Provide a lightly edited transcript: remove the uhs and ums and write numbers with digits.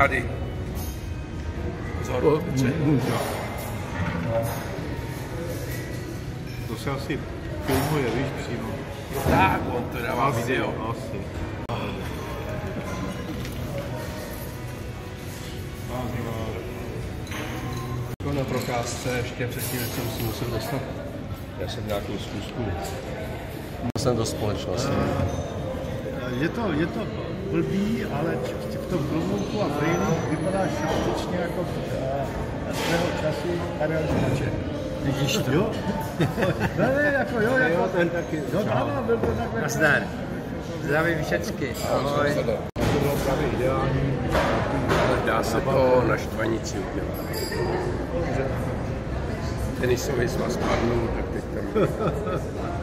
tady. Pozor, to se asi filmuje, víš, přímo. tak, on to dává video. Asi. Na procházce ještě předtím, než jsem si musel dostat. Já jsem nějakou zkusku. Měl jsem do společnosti. Je to blbý, ale v tom klobouku a brýlích vypadáš částečně jako svého času Karel Špaček. Vidíš to? Jo? Ne, jako jo, jako ten taky. Jo, tam byl to takhle. Nazdar. Zdravím všecky. Ahoj. To bylo právě ideální. Dá se to na štvanici udělat. Tenisový svaz padnul, tak teď tam